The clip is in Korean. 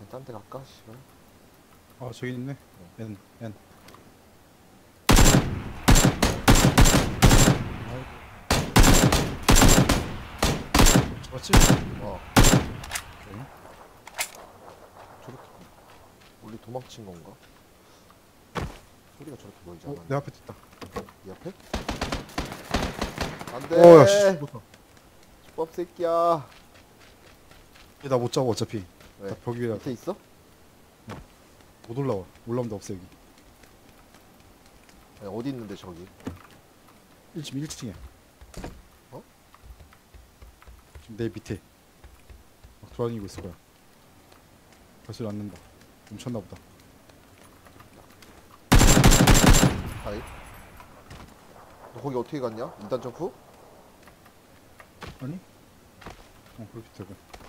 딴 데 갈까? 씨발. 아 저기 있네. N. 맞지? 어. 오케이. 저렇게 우리 도망친 건가? 소리가 저렇게 멀지 않았네. 내 앞에 있다. 이 앞에? 안돼. 어야 씨. 못다. 법 새끼야. 나 못 잡아 어차피. 왜? 나 벽 위에 밑에 있어? 못 올라와. 올라오면 나 없어 여기. 아니, 어디 있는데 저기? 1층에. 어? 지금 내 밑에. 막 돌아다니고 있을 거야. 발소리 안 난다. 멈췄나 보다. 아이. 너 거기 어떻게 갔냐? 2단 점프? 아니? 그렇게 되고.